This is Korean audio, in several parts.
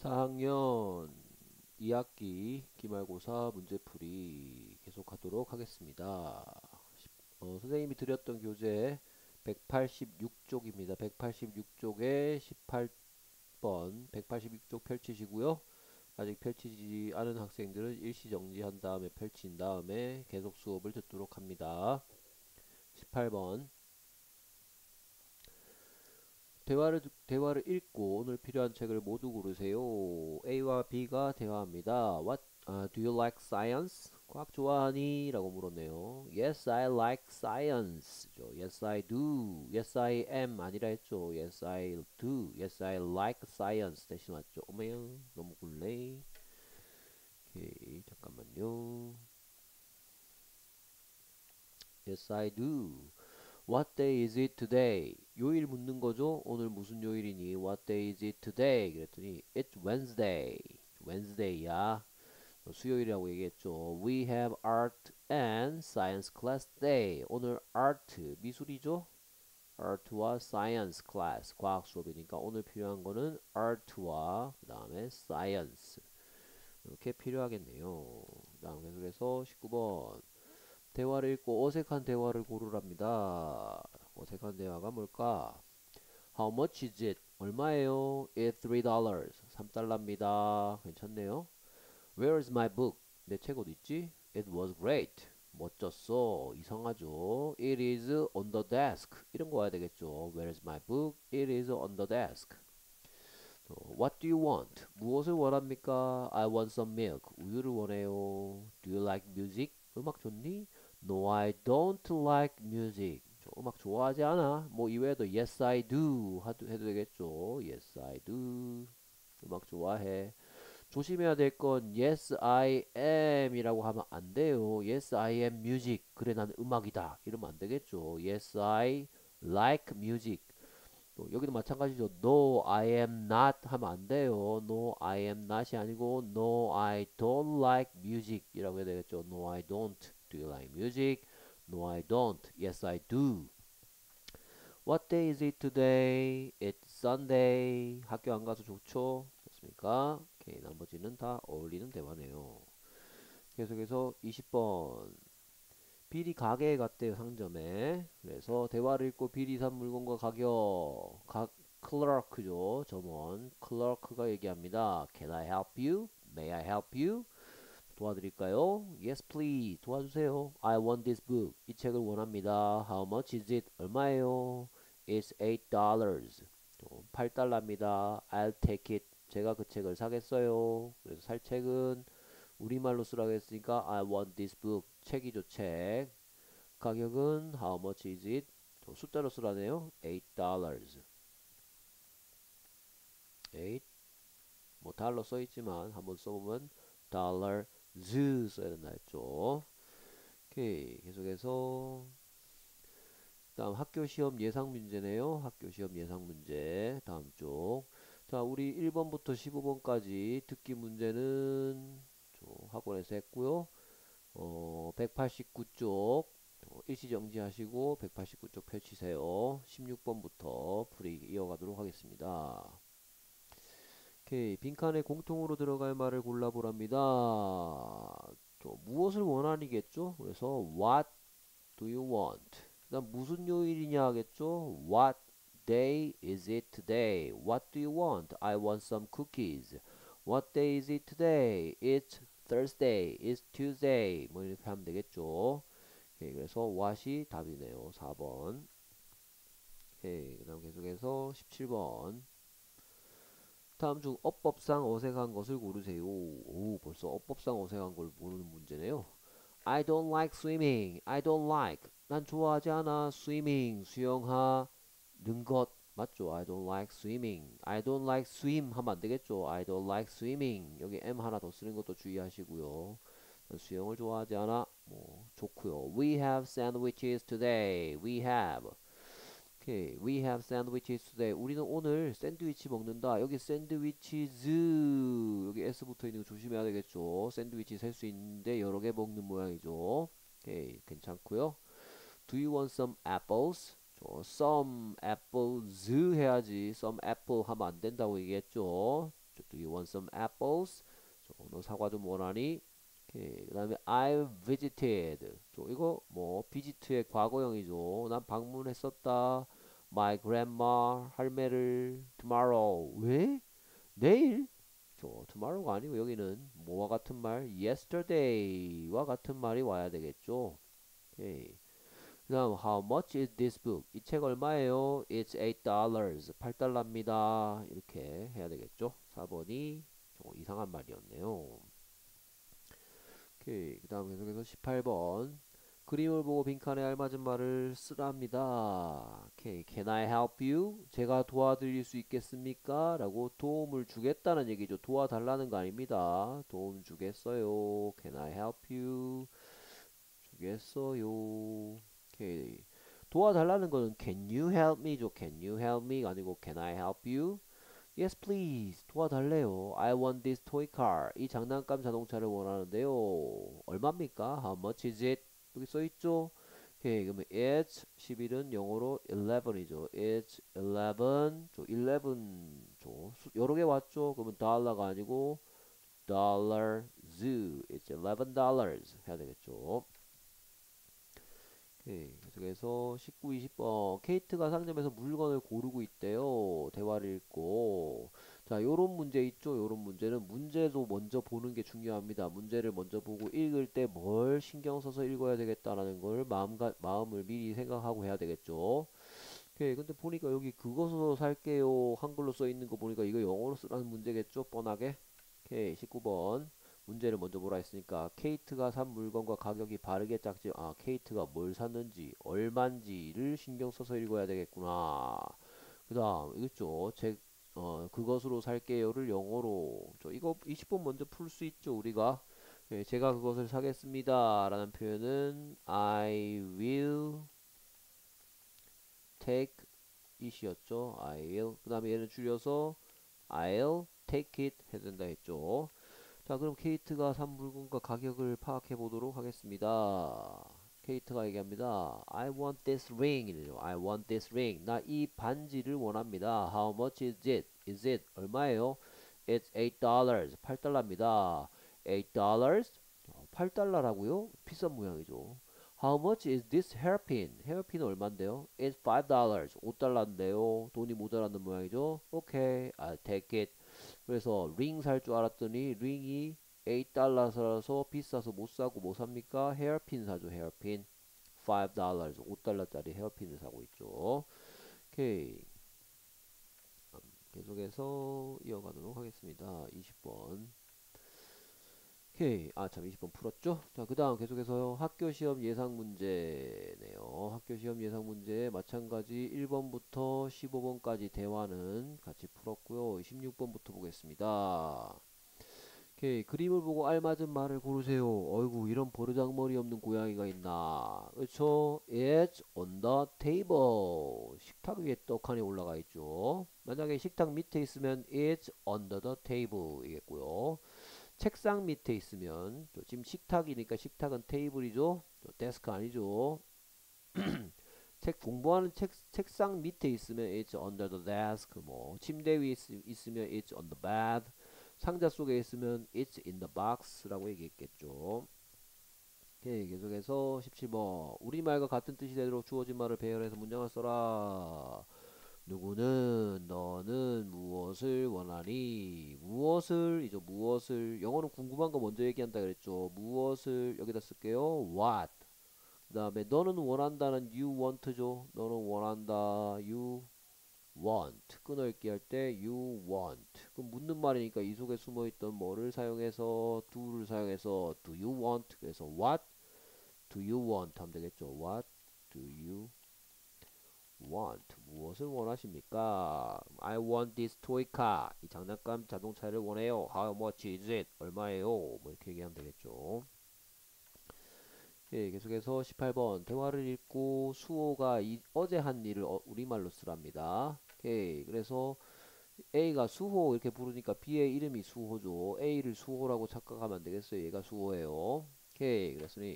4학년 2학기 기말고사 문제풀이 계속하도록 하겠습니다. 선생님이 드렸던 교재 186쪽입니다. 186쪽에 18번 186쪽 펼치시고요. 아직 펼치지 않은 학생들은 일시정지한 다음에 펼친 다음에 계속 수업을 듣도록 합니다. 18번 대화를 읽고 오늘 필요한 책을 모두 고르세요. A와 B가 대화합니다. Do you like science? 과학 좋아하니? 라고 물었네요. Yes, I like science. Yes, I do. Yes, I am 아니라 했죠. Yes, I do. Yes, I like science 대신 왔죠. 어메요, 너무 굴레. 오케이, 잠깐만요. Yes, I do. What day is it today? 요일 묻는 거죠. 오늘 무슨 요일이니? What day is it today? 그랬더니 It's Wednesday. Wednesday야. 수요일이라고 얘기했죠. We have art and science class today. 오늘 art 미술이죠. art와 science class 과학 수업이니까 오늘 필요한 거는 art와 그 다음에 science 이렇게 필요하겠네요. 그 다음 계속해서 19번 대화를 읽고 어색한 대화를 고르랍니다. 어색한 대화가 뭘까? How much is it? 얼마예요? It's $3. 3달러입니다. 괜찮네요. Where is my book? 내 책 어디 있지? It was great. 멋졌어. 이상하죠? It is on the desk. 이런 거 와야 되겠죠. Where is my book? It is on the desk. What do you want? 무엇을 원합니까? I want some milk. 우유를 원해요. Do you like music? 음악 좋니? No, I don't like music. 저 음악 좋아하지 않아. 뭐 이외에도 yes, I do 해도 되겠죠. Yes, I do. 음악 좋아해. 조심해야 될 건 yes, I am 이라고 하면 안 돼요. Yes, I am music. 그래, 나는 음악이다. 이러면 안 되겠죠. Yes, I like music. 또 여기도 마찬가지죠. No, I am not 하면 안 돼요. No, I am not이 아니고 No, I don't like music 이라고 해야 되겠죠. No, I don't. Do you like music? No, I don't. Yes, I do. What day is it today? It's Sunday. 학교 안 가서 좋죠? 좋습니까? 오케이, 나머지는 다 어울리는 대화네요. 계속해서 20번. 비리 가게에 갔대요, 상점에. 그래서 대화를 읽고 비리 산 물건과 가격. 클러크죠, 점원. 클러크가 얘기합니다. Can I help you? May I help you? 도와드릴까요? Yes, please. 도와주세요. I want this book. 이 책을 원합니다. How much is it? 얼마예요? It's $8. 8달러입니다. I'll take it. 제가 그 책을 사겠어요. 그래서 살 책은 우리말로 쓰라고 했으니까 I want this book. 책이죠, 책. 가격은 how much is it? 숫자로 쓰라네요. $8. 8. 뭐 달러 써 있지만 한번 써보면 dollars 써야 된다 했죠. 오케이, 계속해서 다음 학교 시험 예상 문제네요. 학교 시험 예상 문제 다음 쪽. 자, 우리 1번부터 15번까지 듣기 문제는 학원에서 했고요. 189쪽 일시정지 하시고 189쪽 펼치세요. 16번부터 풀이 이어가도록 하겠습니다. 오케이, 빈칸에 공통으로 들어갈 말을 골라보랍니다. 무엇을 원하니겠죠? 그래서 what do you want? 그다음 무슨 요일이냐 하겠죠? What day is it today? What do you want? I want some cookies. What day is it today? It's Thursday. It's Tuesday. 뭐 이렇게 하면 되겠죠. 오케이, 그래서 what이 답이네요. 4번. 오케이, 그 다음 계속해서 17번. 다음 중 어법상 어색한 것을 고르세요. 오, 벌써 어법상 어색한 걸 모르는 문제네요. I don't like swimming. I don't like. 난 좋아하지 않아. swimming. 수영하는 것. 맞죠? I don't like swimming. I don't like swim 하면 안 되겠죠? I don't like swimming. 여기 M 하나 더 쓰는 것도 주의하시고요. 수영을 좋아하지 않아. 뭐 좋고요. We have sandwiches today. We have. 오케이. We have sandwiches today. 우리는 오늘 샌드위치 먹는다. 여기 샌드위치즈 여기 S 붙어 있는 거 조심해야 되겠죠. 샌드위치 셀 수 있는데 여러 개 먹는 모양이죠. 오케이. 괜찮고요. Do you want some apples? some apples 해야지. some apple 하면 안 된다고 얘기했죠. Do you want some apples? 너 사과 좀 원하니? 오케이. 그 다음에 I visited. 이거 뭐 visit의 과거형이죠. 난 방문했었다. My grandma 할매를 tomorrow. 왜? 내일? tomorrow가 아니고 여기는 뭐와 같은 말? yesterday와 같은 말이 와야 되겠죠. 오케이. 그 다음 how much is this book? 이 책 얼마예요? It's $8. 8달러입니다. 이렇게 해야 되겠죠. 4번이 이상한 말이었네요. 오케이. 그 다음 계속해서 18번 그림을 보고 빈칸에 알맞은 말을 쓰랍니다. 오케이. Can I help you? 제가 도와드릴 수 있겠습니까? 라고 도움을 주겠다는 얘기죠. 도와달라는 거 아닙니다. 도움 주겠어요. Can I help you? 주겠어요. 오케이. 도와달라는 거는 Can you help me죠. Can you help me? 아니고 Can I help you? Yes, please. 도와달래요. I want this toy car. 이 장난감 자동차를 원하는데요. 얼마입니까? How much is it? 여기 써있죠? 오케이. 그러면 it's 11은 영어로 11이죠. It's 11. 11. 여러 개 왔죠? 그러면 달러가 아니고 dollars. It's $11 해야 되겠죠. 오케이. 계속해서 19, 20번 케이트가 상점에서 물건을 고르고 있대요. 대화를 읽고 자 요런 문제 있죠. 요런 문제는 문제도 먼저 보는 게 중요합니다. 문제를 먼저 보고 읽을 때 뭘 신경 써서 읽어야 되겠다라는 걸 마음을 미리 생각하고 해야 되겠죠. 오케이. 근데 보니까 여기 그것으로 살게요 한글로 써 있는 거 보니까 이거 영어로 쓰라는 문제겠죠. 뻔하게. 오케이. 19번 문제를 먼저 보라 했으니까 케이트가 산 물건과 가격이 바르게 짝지 케이트가 뭘 샀는지 얼만지를 신경 써서 읽어야 되겠구나. 그 다음 이거죠. 그것으로 살게요를 영어로 이거 20번 먼저 풀 수 있죠 우리가. 예, 제가 그것을 사겠습니다 라는 표현은 I will take it이었죠. I will. 그 다음에 얘는 줄여서 I'll take it 해야 된다 했죠. 자, 그럼 케이트가 산 물건과 가격을 파악해 보도록 하겠습니다. 케이트가 얘기합니다. I want this ring. 이래요. I want this ring. 나 이 반지를 원합니다. How much is it? Is it 얼마예요? It's $8. 8달러입니다. $8? 8달러라고요? 비싼 모양이죠. How much is this hairpin? 헤어핀은 얼마인데요? It's $5. 5달러인데요. 돈이 모자라는 모양이죠. Okay, I'll take it. 그래서 링 살 줄 알았더니 링이 $8라서 비싸서 못 사고 뭐 삽니까? 헤어핀 사죠. 헤어핀. $5. 5달러짜리 헤어핀을 사고 있죠. 오케이. 계속해서 이어가도록 하겠습니다. 20번. 오케이. 참 20번 풀었죠? 자, 그 다음 계속해서 학교 시험 예상 문제네요. 학교 시험 예상 문제 마찬가지 1번부터 15번까지 대화는 같이 풀었고요. 16번부터 보겠습니다. 오케이. 그림을 보고 알맞은 말을 고르세요. 어이구, 이런 버르장머리 없는 고양이가 있나. 그렇죠? It's on the table. 식탁 위에 떡하니 올라가 있죠. 만약에 식탁 밑에 있으면 It's under the table 이겠고요. 책상 밑에 있으면 지금 식탁이니까 식탁은 테이블이죠. 데스크 아니죠. 공부하는 책상 밑에 있으면 it's under the desk. 뭐 침대 위에 있으면 it's on the bed. 상자 속에 있으면 it's in the box라고 얘기했겠죠. 오케이. 계속해서 17번 우리말과 같은 뜻이 되도록 주어진 말을 배열해서 문장을 써라. 누구는 너는 무엇을 원하니? 무엇을 영어는 궁금한 거 먼저 얘기한다 그랬죠. 무엇을 여기다 쓸게요. What. 그 다음에 너는 원한다는 you want죠. 너는 원한다. You want. 끊어읽기 할 때 you want. 그럼 묻는 말이니까 이 속에 숨어있던 뭐를 사용해서 do를 사용해서 do you want. 그래서 what do you want 하면 되겠죠. What do you want. 무엇을 원하십니까? I want this toy car. 이 장난감 자동차를 원해요. How much is it? 얼마예요? 뭐 이렇게 얘기하면 되겠죠. 예, 계속해서 18번 대화를 읽고 수호가 어제 한 일을 우리말로 쓰랍니다. 오케이. 그래서 A가 수호 이렇게 부르니까 B의 이름이 수호죠. A를 수호라고 착각하면 안 되겠어요. 얘가 수호예요. 오케이. 그랬으니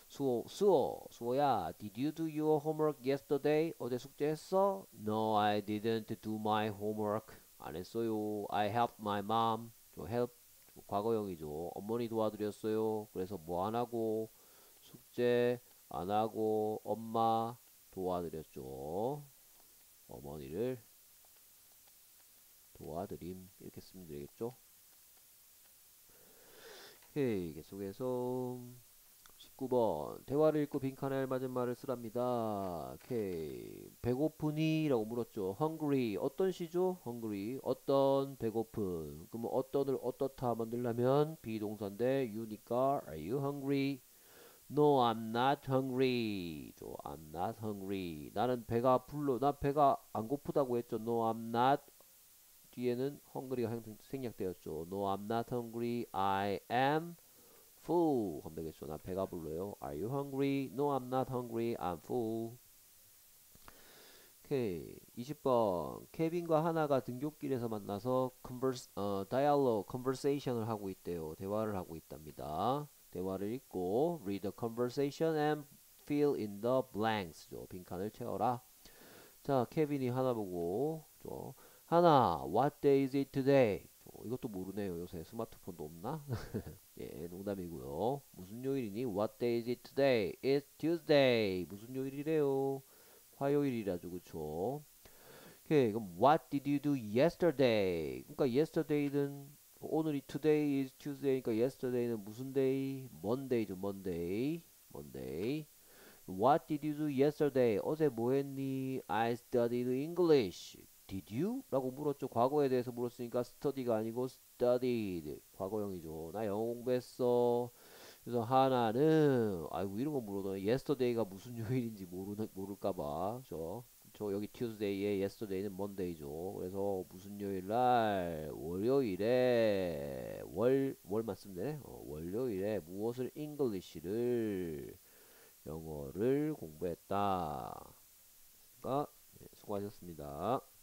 수호야, did you do your homework yesterday? 어제 숙제했어? No, I didn't do my homework. 안 했어요. I helped my mom. help 과거형이죠. 어머니 도와드렸어요. 그래서 뭐 안 하고 숙제 안 하고 엄마 도와드렸죠. 어머니를 도와드림 이렇게 쓰면 되겠죠. 오케이 계속해서 19번 대화를 읽고 빈칸에 알맞은 말을 쓰랍니다. 오케이 배고프니? 라고 물었죠. hungry 어떤 시죠? hungry 어떤 배고픈 그러면 어떤을 어떻다 만들려면 비동사인데 you니까 are you hungry? No I'm not hungry I'm not hungry 나는 배가 불러 나 배가 안 고프다고 했죠. No I'm not 뒤에는 헝그리가 생략되었죠. No, I'm not hungry. I am full. 하면 되겠죠. 나 배가 불러요. Are you hungry? No, I'm not hungry. I'm full. 오케이. 20번. 케빈과 하나가 등굣길에서 만나서 dialogue, conversation을 하고 있대요. 대화를 하고 있답니다. 대화를 읽고 read the conversation and fill in the blanks. 빈칸을 채워라. 자, 케빈이 하나 보고 하나, what day is it today? 이것도 모르네요. 요새 스마트폰도 없나? 예, 농담이고요. 무슨 요일이니? What day is it today? It's Tuesday. 무슨 요일이래요? 화요일이라죠, 그쵸? 오케이, 그럼 what did you do yesterday? 그러니까 yesterday는 오늘이 today is Tuesday니까 yesterday는 무슨 day? Monday죠, Monday. Monday. What did you do yesterday? 어제 뭐 했니? I studied English. Did you? 라고 물었죠. 과거에 대해서 물었으니까 study가 아니고 studied. 과거형이죠. 나 영어 공부했어. 그래서 하나는 아이고 이런 거 물어도 yesterday가 무슨 요일인지 모를까봐 저 여기 Tuesday에 yesterday는 Monday죠. 그래서 무슨 요일 날 월요일에 월만 쓰면 되네. 월요일에 무엇을 English를 영어를 공부했다. 그러니까 네, 수고하셨습니다.